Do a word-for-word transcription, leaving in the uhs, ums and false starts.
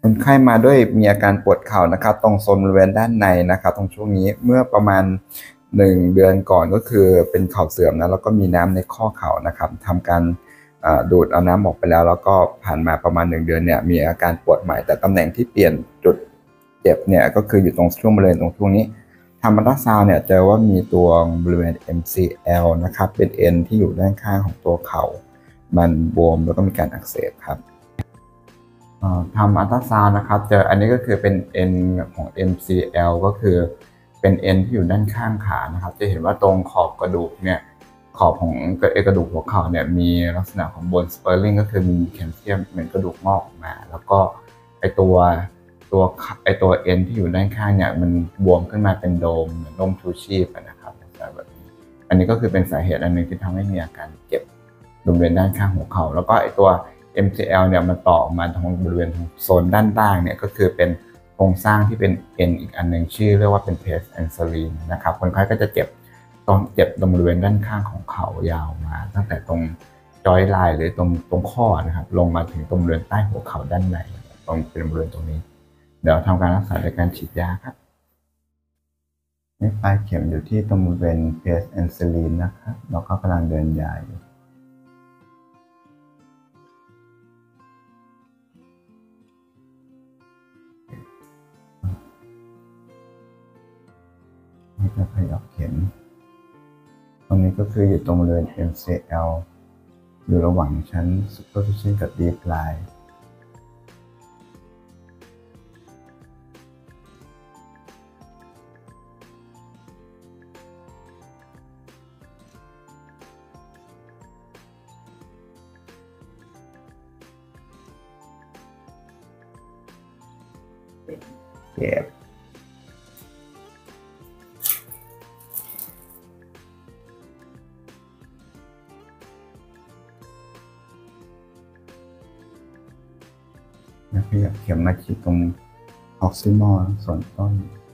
คนไข้มาด้วยมีอาการปวดเข่านะครับตรงโซนบริเวณด้านในนะครับตรงช่วงนี้เมื่อประมาณหนึ่งเดือนก่อนก็คือเป็นเข่าเสื่อมนะแล้วก็มีน้ำในข้อเข่านะครับทำการดูดเอาน้ำออกไปแล้วแล้วก็ผ่านมาประมาณหนึ่งเดือนเนี่ยมีอาการปวดใหม่แต่ตำแหน่งที่เปลี่ยนจุดเจ็บเนี่ยก็คืออยู่ตรงช่วงบริเวณตรงช่วงนี้ทำอัลตราซาวด์เนี่ยเจอว่ามีตัวบริเวณ เอ็ม ซี แอล นะครับเป็นเอ็นที่อยู่ด้านข้างของตัวเข่ามันบวมแล้วก็มีการอักเสบครับทำอัลตราซาวด์นะครับเจออันนี้ก็คือเป็นเอ็นของ เอ็ม ซี แอล ก็คือเป็นเอ็นที่อยู่ด้านข้างขานะครับจะเห็นว่าตรงขอบกระดูกเนี่ยขอบของกระดูกหัวเข่าเนี่ยมีลักษณะของโบนสเปอร์ลิงก็คือมีแคลเซียมเหมือนกระดูกงอกออกมาแล้วก็ไอตัวตัวไอตัวเอ็นที่อยู่ด้านข้างเนี่ยมันบวมขึ้นมาเป็นโดมเหมือนโดมชูชีพนะครับแบบนี้อันนี้ก็คือเป็นสาเหตุอันหนึ่งที่ทำให้มีอาการเจ็บบริเวณด้านข้างหัวเข่าแล้วก็ไอตัว เอ็ม ซี แอล เนี่ยมันต่อออกมาตรงบริเวณโซนด้านล่างเนี่ยก็คือเป็นโครงสร้างที่เป็นเอ็นอีกอันหนึ่งชื่อเรียกว่าเป็นเพสแอนซาลีนนะครับคนไข้ก็จะเจ็บตรงเจ็บตรงบริเวณด้านข้างของเข่ายาวมาตั้งแต่ตรงจอยไลน์หรือตรงตรงข้อนะครับลงมาถึงตรงบริเวณใต้หัวเข่าด้านในตรงเป็นบริเวณตรงนี้เดี๋ยวทำการรักษาโดยการฉีดยาครับนี่ปลายเข็มอยู่ที่ตรงบริเวณเพสแอนซาลีนนะครับแล้วก็กำลังเดินยาอยู่นี่จะขยับเข็มตรงนี้ก็คืออยู่ตรงบริเวณ เอ็ม ซี แอล อยู่ระหว่างชั้น superficial กับ deep line เจ็บแล้วขยับเข็มมาที่ตรงออกซิมอลส่วนต้น